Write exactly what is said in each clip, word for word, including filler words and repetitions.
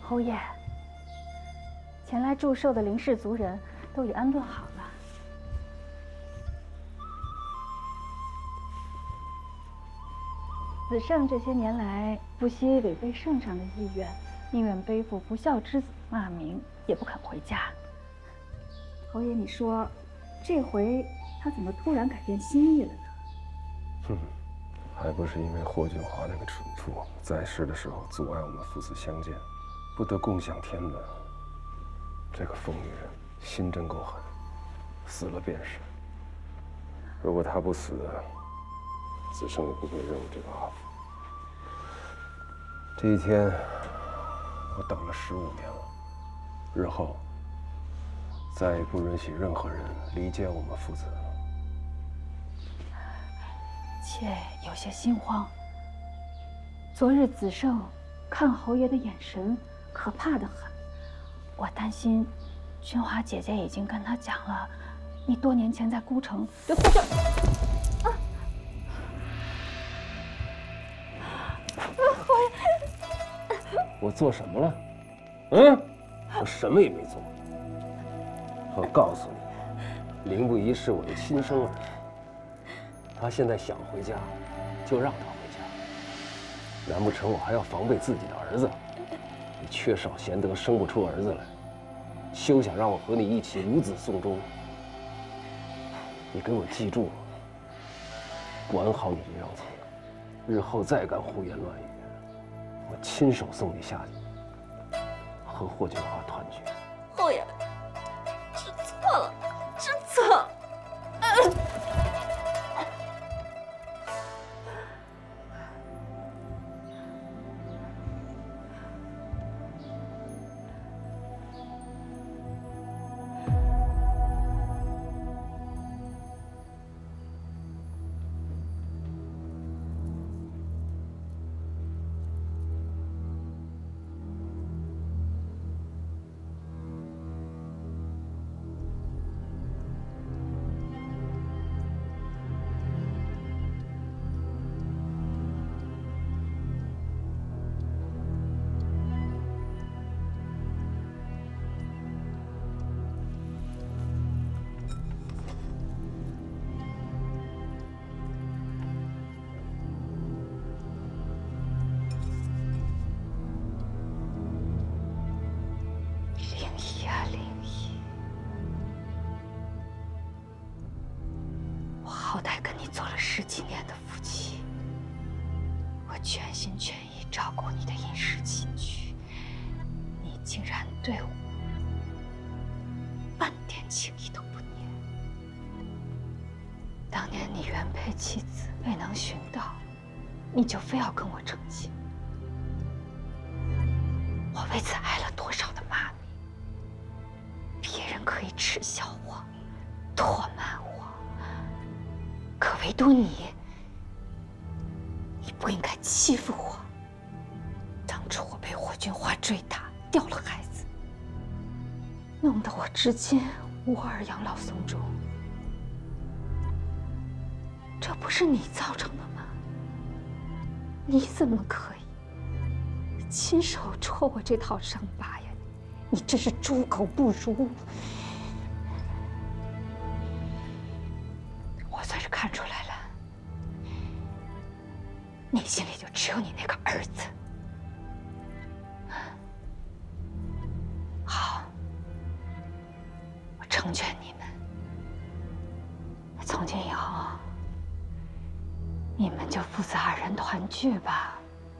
侯爷，前来祝寿的林氏族人都已安顿好了。子胜这些年来不惜违背圣上的意愿，宁愿背负不孝之子骂名，也不肯回家。侯爷，你说，这回他怎么突然改变心意了呢？ 哼，还不是因为霍俊华那个蠢妇在世的时候阻碍我们父子相见，不得共享天伦。这个疯女人心真够狠，死了便是。如果她不死，子胜也不会认我这个阿福。这一天，我等了十五年了，日后再也不允许任何人离间我们父子。 妾有些心慌。昨日子胜看侯爷的眼神可怕得很，我担心君华姐姐已经跟他讲了，你多年前在孤城对霍俊……啊！侯爷， 我做什么了？嗯，我什么也没做。我告诉你，林不疑是我的亲生儿子。他现在想回家，就让他回家。难不成我还要防备自己的儿子？你缺少贤德，生不出儿子来，休想让我和你一起无子送终。你给我记住了，管好你这张嘴，日后再敢胡言乱语，我亲手送你下去，和霍俊华团聚。 后爷，知错了，知错了。 好歹跟你做了十几年的夫妻，我全心全意照顾你的饮食起居，你竟然对我半点情意都不念。当年你原配妻子未能寻到，你就非要跟我成亲，我为此挨了多少的骂名？别人可以耻笑我、唾慢我。可唯独你，你不应该欺负我。当初我被霍俊华追打，掉了孩子，弄得我至今无儿养老送终。这不是你造成的吗？你怎么可以亲手戳我这套伤疤呀？你真是猪狗不如！看出来了，你心里就只有你那个儿子。好，我成全你们。从今以后，你们就父子二人团聚吧。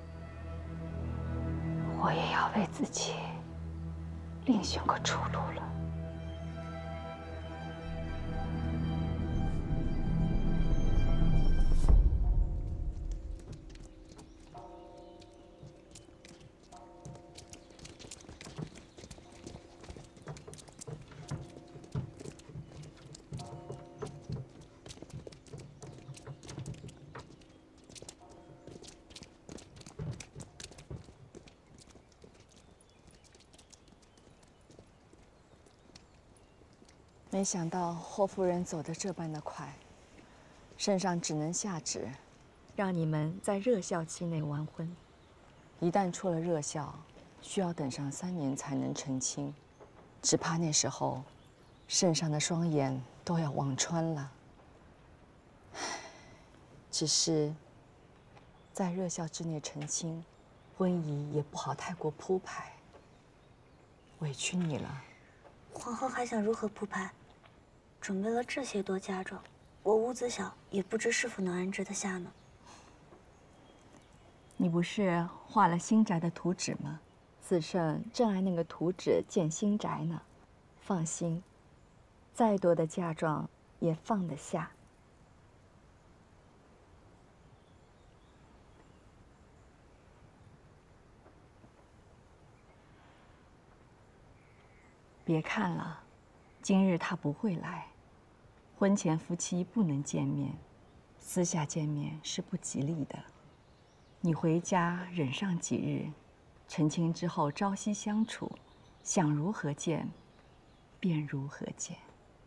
我也要为自己另寻个出路了。 没想到霍夫人走得这般的快，圣上只能下旨， 让你们在热孝期内完婚。 一旦出了热孝， 需要等上三年才能成亲，只怕那时候，圣上的双眼都要望穿了。只是，在热孝之内成亲，婚仪也不好太过铺排。委屈你了。 皇后还想如何铺排？准备了这些多嫁妆，我屋子小，也不知是否能安置得下呢。 你不是画了新宅的图纸吗？子胜正按那个图纸建新宅呢。放心，再多的嫁妆也放得下。别看了，今日他不会来。婚前夫妻不能见面，私下见面是不吉利的。你回家忍上几日，成亲之后朝夕相处，想如何见，便如何见。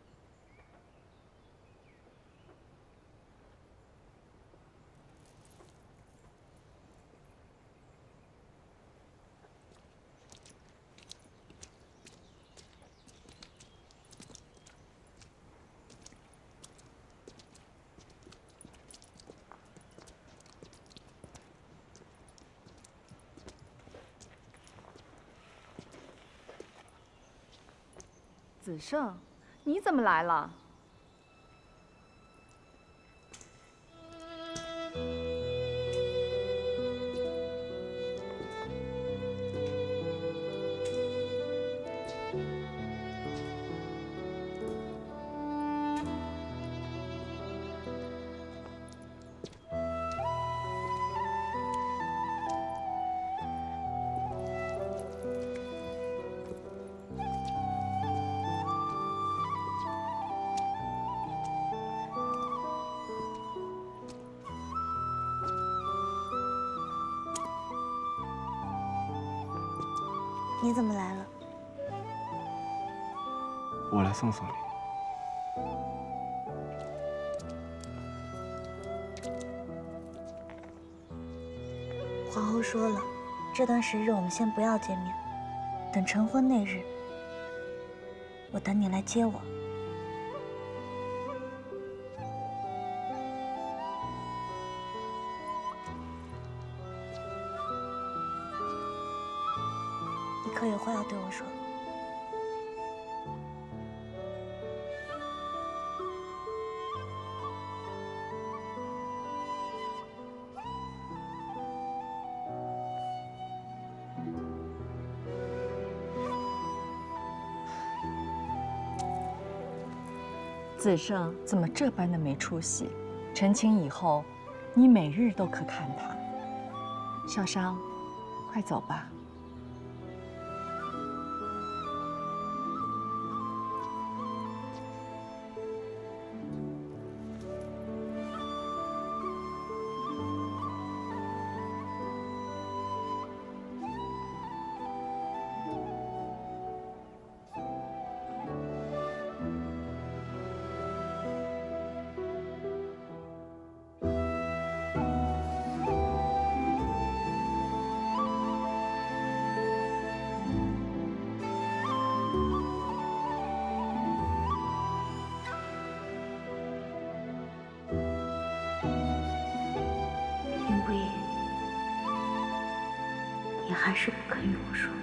子胜，你怎么来了？ 你怎么来了？ 我来送送你。 皇后说了，这段时日我们先不要见面，等成婚那日，我等你来接我。你可有话要对我说？ 子胜怎么这般的没出息？成亲以后，你每日都可看他。少商，快走吧。 你还是不肯与我说。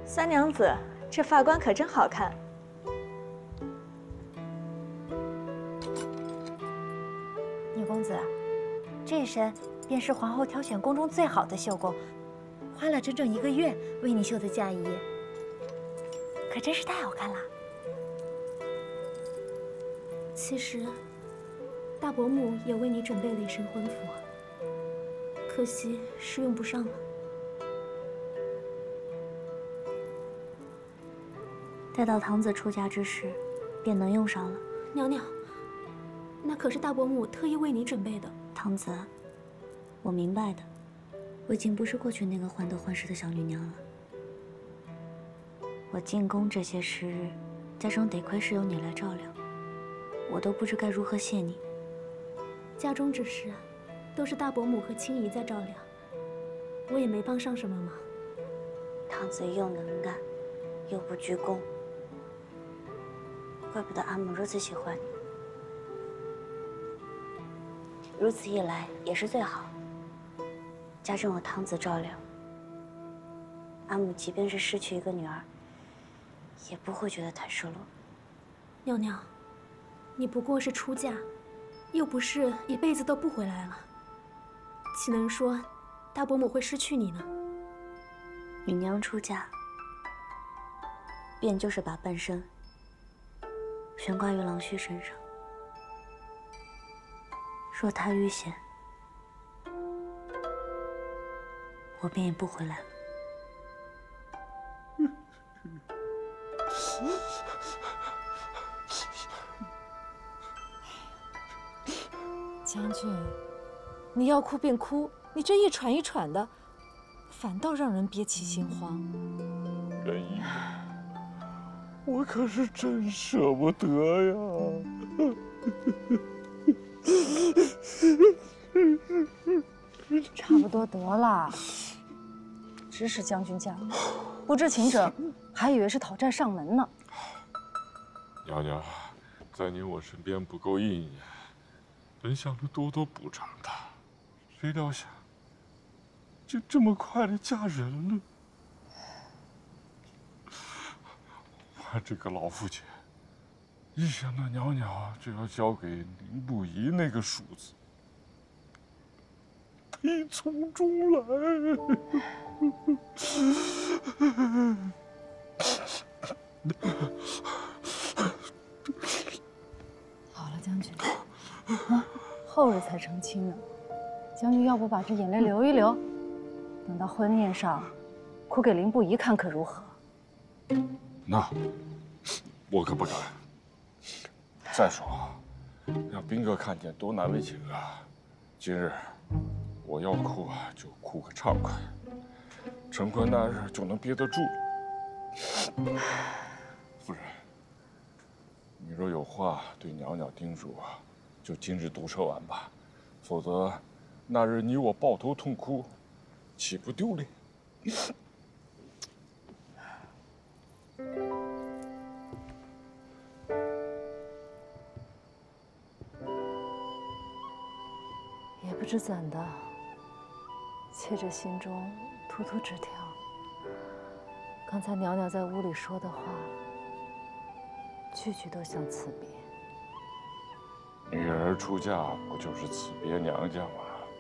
三娘子，这发冠可真好看。 女公子，这身便是皇后挑选宫中最好的绣工，花了整整一个月为你绣的嫁衣，可真是太好看了。 其实，大伯母也为你准备了一身婚服，可惜是用不上了。 待到堂子出嫁之时，便能用上了。 娘娘，那可是大伯母特意为你准备的。 堂子，我明白的，我已经不是过去那个患得患失的小女娘了。我进宫这些时日，家中得亏是有你来照料，我都不知该如何谢你。 家中之事，都是大伯母和青姨在照料，我也没帮上什么忙。 堂子又能干，又不居功，怪不得阿母如此喜欢你。如此一来也是最好。家中有堂子照料，阿母即便是失去一个女儿，也不会觉得太失落。 娘娘，你不过是出嫁，又不是一辈子都不回来了，岂能说大伯母会失去你呢？ 女娘出嫁，便就是把半生悬挂于郎婿身上。若他遇险，我便也不回来了。 将军，你要哭便哭，你这一喘一喘的，反倒让人憋起心慌。 仁义，我可是真舍不得呀！ 差不多得了。指使将军驾崩，不知情者还以为是讨债上门呢。 娘娘，在你我身边不够一年，本想着多多补偿她，谁料想就这么快的嫁人了。我这个老父亲，一想到娘娘就要交给林不疑那个庶子，悲从中来。 好了，将军，啊，后日才成亲呢。将军要不把这眼泪流一流，等到婚宴上，哭给林不疑看，可如何？ 那我可不敢。再说，让兵哥看见多难为情啊！今日我要哭啊，就哭个畅快，陈坤那日就能憋得住。夫人，你若有话对娘娘叮嘱啊，就今日都说完吧，否则那日你我抱头痛哭，岂不丢脸？ 也不知怎的，妾这心中突突直跳。刚才娘娘在屋里说的话，句句都像辞别。 女儿出嫁不就是辞别娘家吗？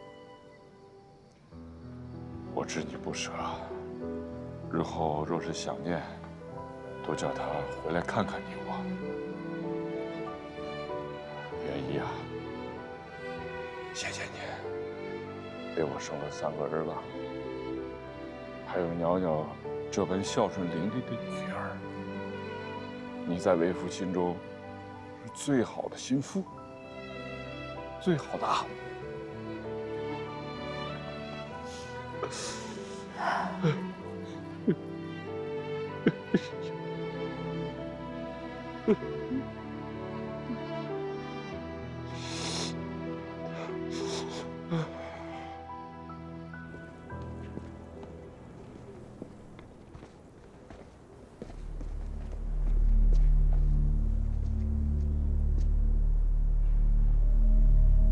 我知你不舍，日后若是想念，都叫她回来看看你我。元一啊，谢谢你为我生了三个儿郎，还有娘娘这般孝顺伶俐的女儿。你在为父心中是最好的心腹，最好的阿母。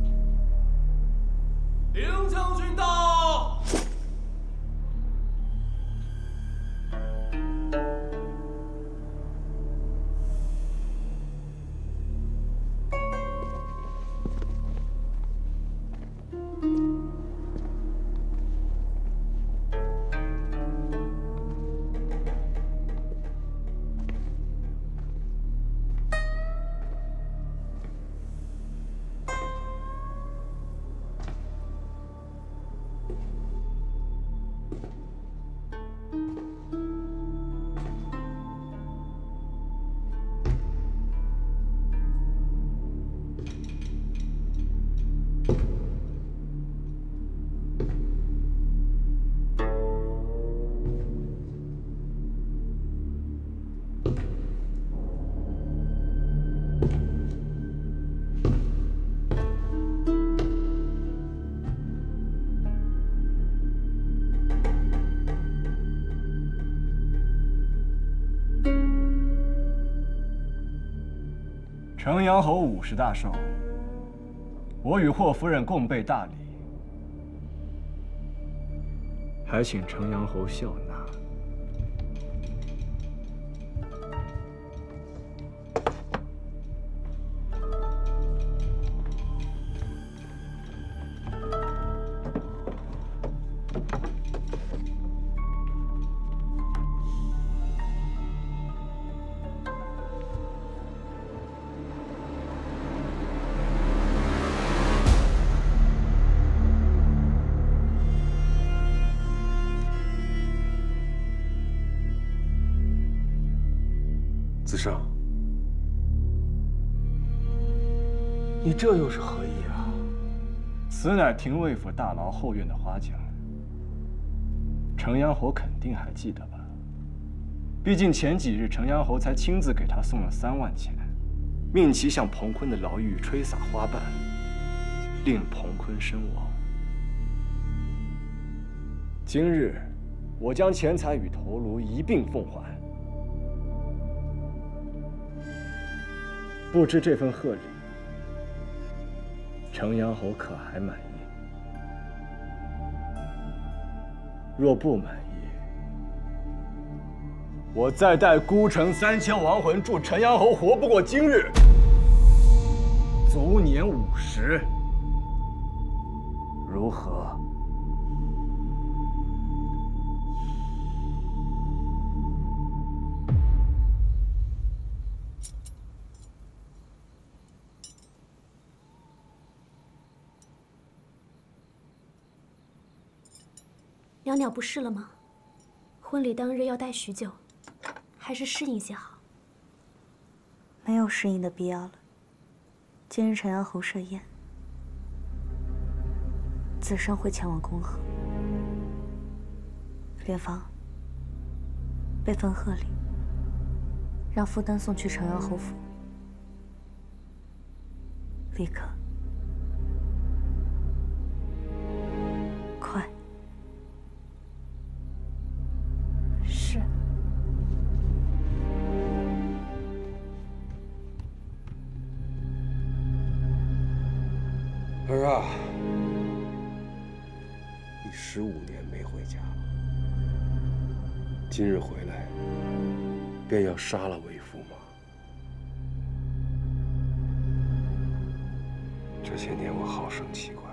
林将军到。 城阳侯五十大寿，我与霍夫人共备大礼，还请城阳侯笑纳。 子胜，你这又是何意啊？ 此乃廷尉府大牢后院的花奖，城阳侯肯定还记得吧？毕竟前几日城阳侯才亲自给他送了三万钱，命其向彭坤的牢狱吹洒花瓣，令彭坤身亡。今日，我将钱财与头颅一并奉还。 不知这份贺礼，城阳侯可还满意？若不满意，我再带孤城三千亡魂助城阳侯活不过今日，卒年五十，如何？ 袅袅不适了吗？婚礼当日要待许久，还是适应些好。 没有适应的必要了。今日城阳侯设宴，子胜会前往恭贺。莲芳，备份贺礼，让夫登送去城阳侯府。立刻。快。 是。 儿啊，你十五年没回家了，今日回来，便要杀了为父吗？这些年我好生奇怪，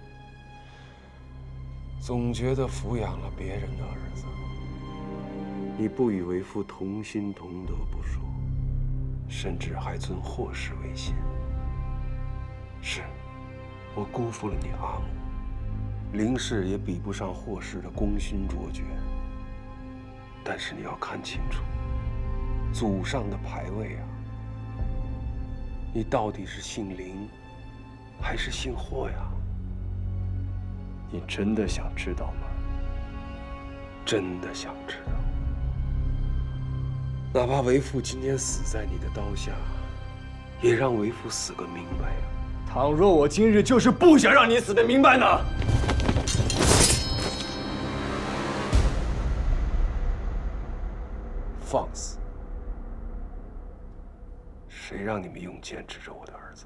总觉得抚养了别人的儿子。 你不与为父同心同德不说，甚至还尊霍氏为先。是，我辜负了你阿母，林氏也比不上霍氏的功勋卓绝。但是你要看清楚，祖上的牌位啊，你到底是姓林，还是姓霍呀？ 你真的想知道吗？ 真的想知道。 哪怕为父今天死在你的刀下，也让为父死个明白呀！ 倘若我今日就是不想让你死得明白呢？ 放肆！谁让你们用剑指着我的儿子？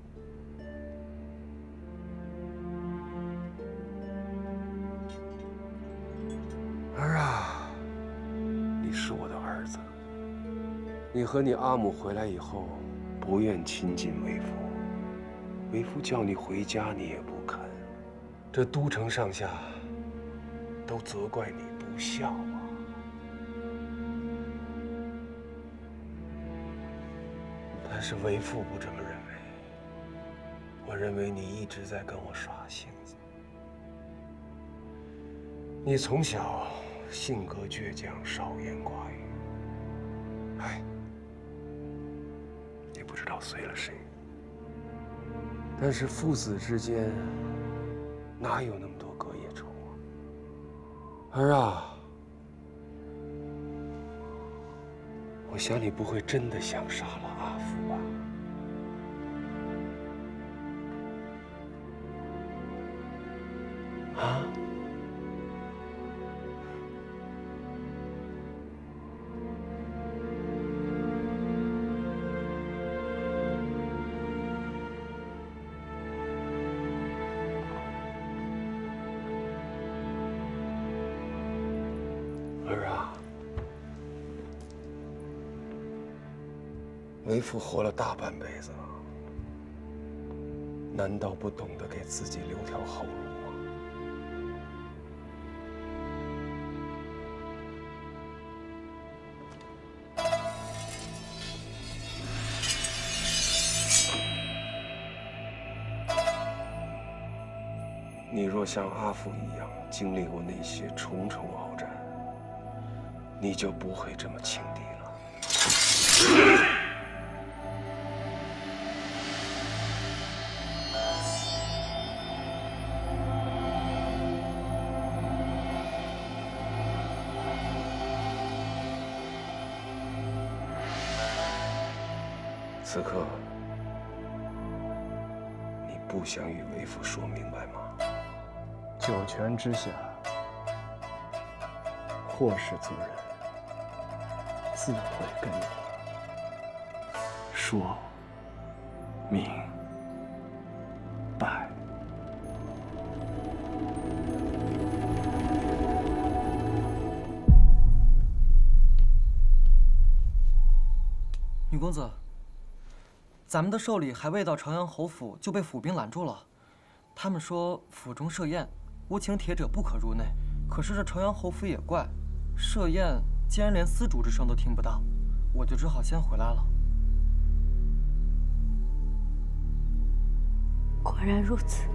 儿啊，你是我的儿子。 你和你阿母回来以后，不愿亲近为父，为父叫你回家，你也不肯。这都城上下都责怪你不孝啊！但是为父不这么认为，我认为你一直在跟我耍性子。你从小性格倔强，少言寡语，哎。 不知道随了谁，但是父子之间哪有那么多隔夜仇啊？儿啊，我想你不会真的想杀了阿福吧？啊？ 儿啊，为父活了大半辈子了，难道不懂得给自己留条后路吗？你若像阿父一样经历过那些重重鏖战，你就不会这么轻敌了。此刻，你不想与为父说明白吗？ 九泉之下，或是族人，自会跟你说明白。 女公子，咱们的寿礼还未到朝阳侯府，就被府兵拦住了。他们说府中设宴，无请帖者不可入内。可是这朝阳侯府也怪，设宴竟然连丝竹之声都听不到，我就只好先回来了。 果然如此。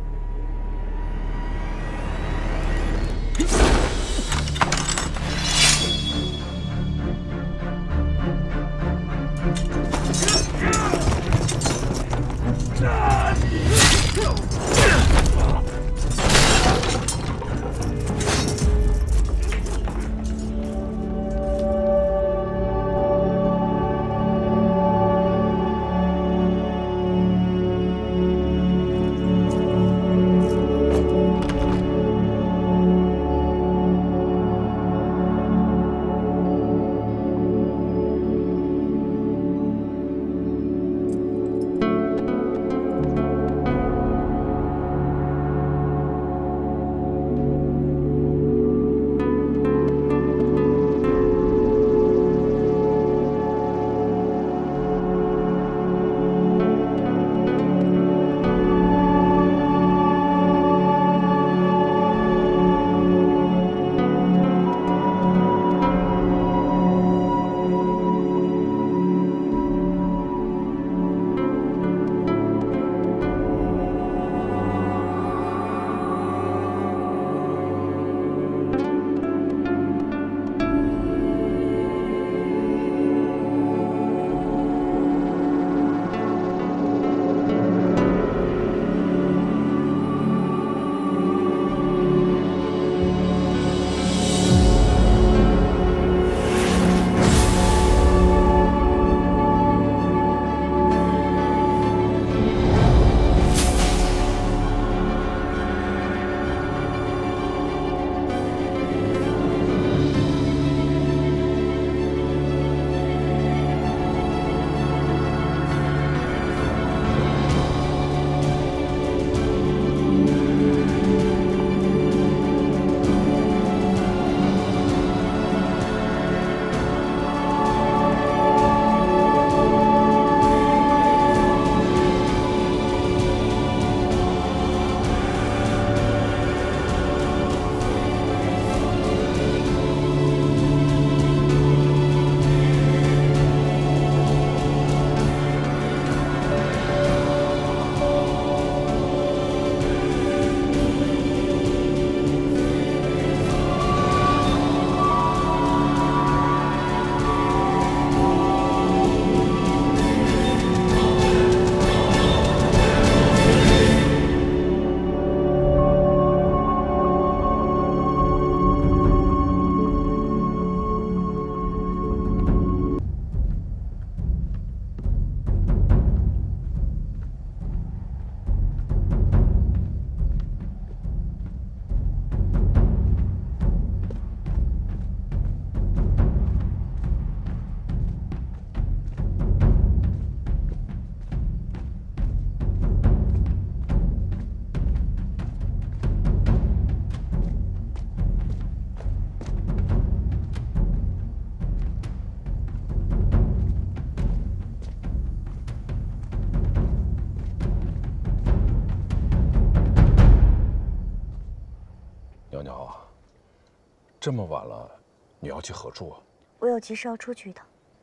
这么晚了，你要去何处啊？ 我有急事要出去一趟。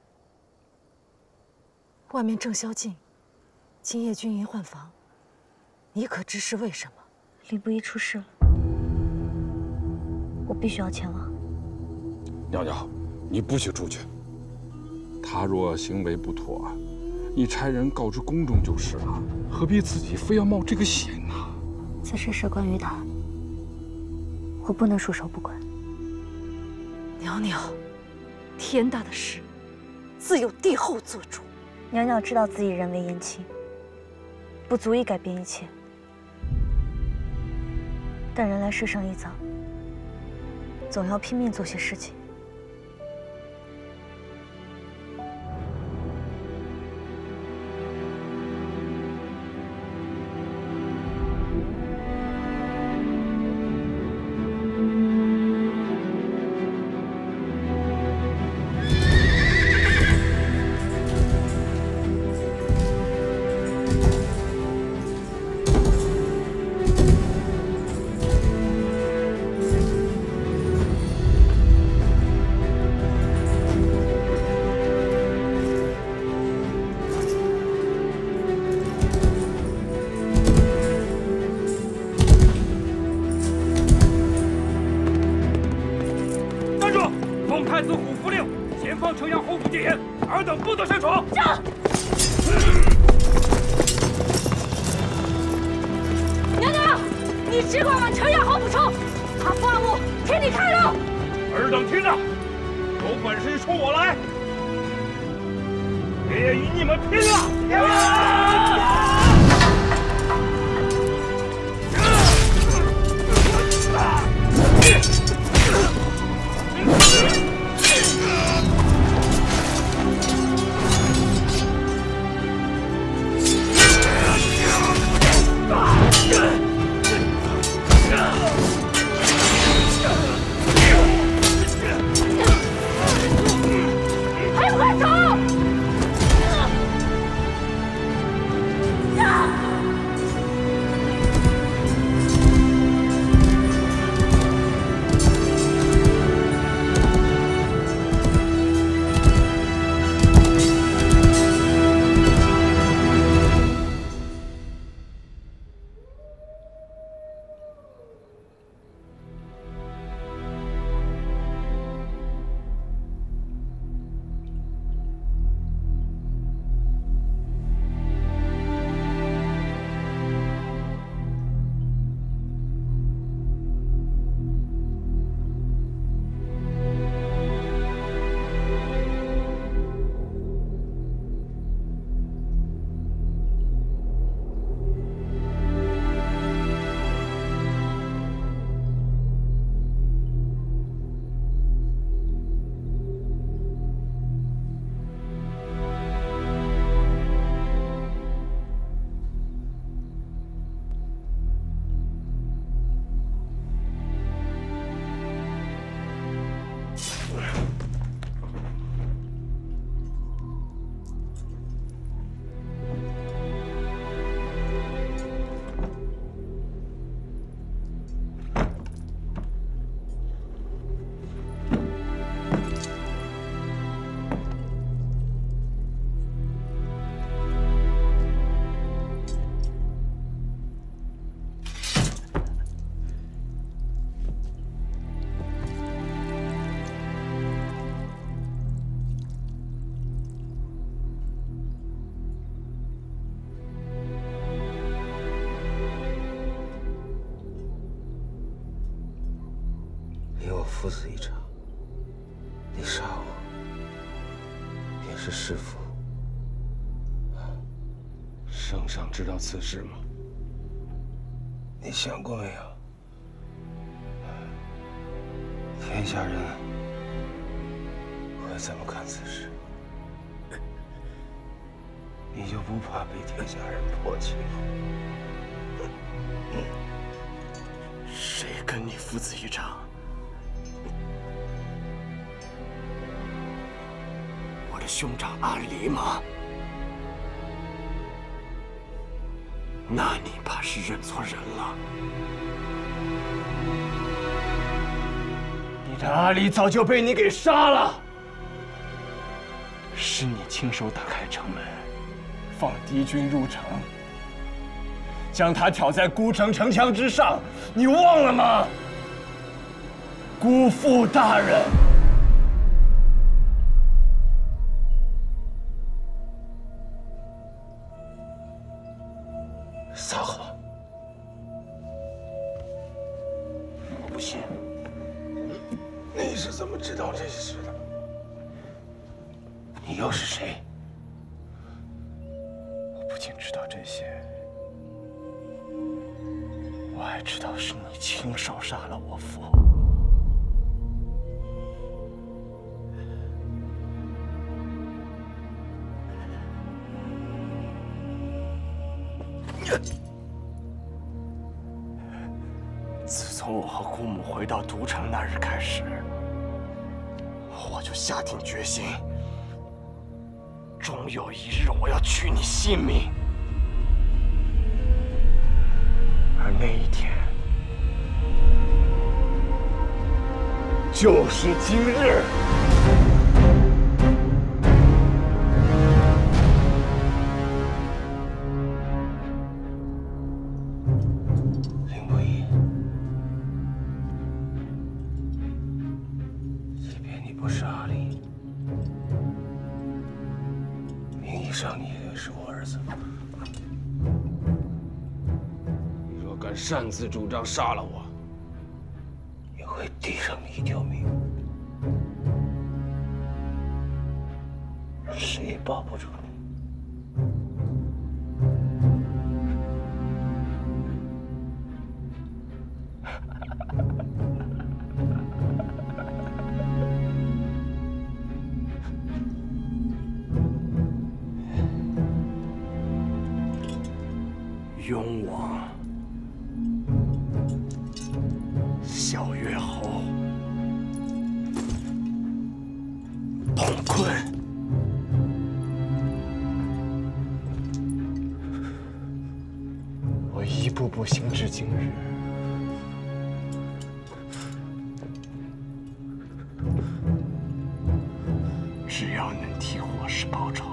外面正宵禁，今夜军营换防，你可知是为什么？ 林不疑出事了，我必须要前往。 娘娘，你不许出去。他若行为不妥，你差人告知宫中就是了，何必自己非要冒这个险呢？ 此事事关于他，我不能束手不管。 娘娘，天大的事，自有帝后做主。 娘娘知道自己人微言轻，不足以改变一切。但人来世上一遭，总要拼命做些事情。 父子一场，你杀我，便是弑父。圣上知道此事吗？你想过没有？天下人会怎么看此事？你就不怕被天下人唾弃吗？ 谁跟你父子一场？我的兄长阿离吗？那你怕是认错人了。 你这阿离早就被你给杀了，是你亲手打开城门，放敌军入城，将他挑在孤城城墙之上，你忘了吗？姑父大人。 撒谎！我不信。你是怎么知道这些事的？你又是谁？ 我不仅知道这些，我还知道是你亲手杀了我父。自从我和姑母回到都城那日开始，我就下定决心，终有一日我要取你性命。而那一天，就是今日。 不是阿离，名义上你也是我儿子。你若敢擅自主张杀了我，也会递上你一条命，谁也保不住你。 雍王、萧月侯、彭坤，我一步步行至今日，只要能替霍氏报仇。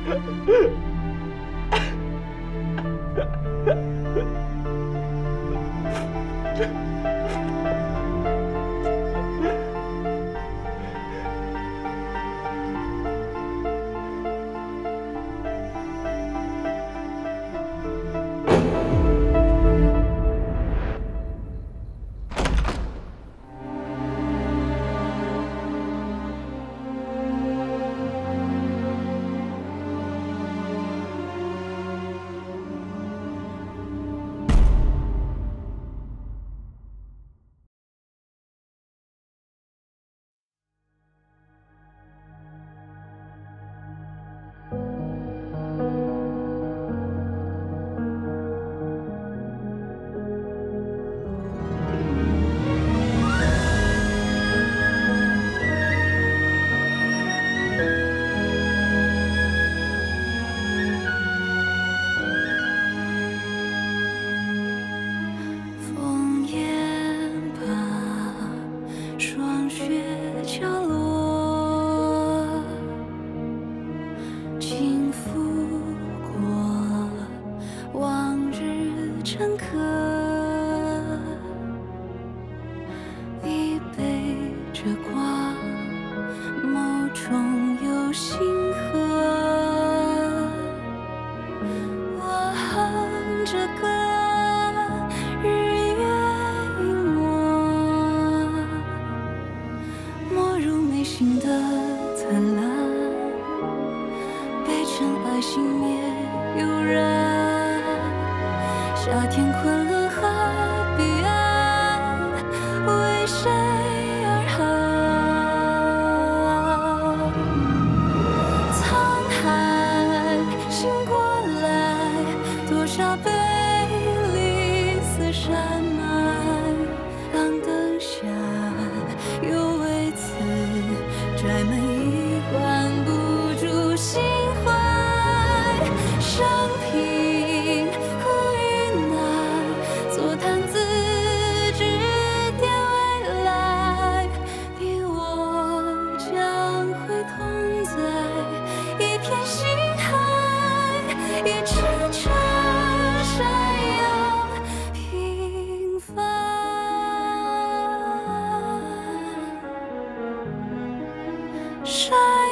山。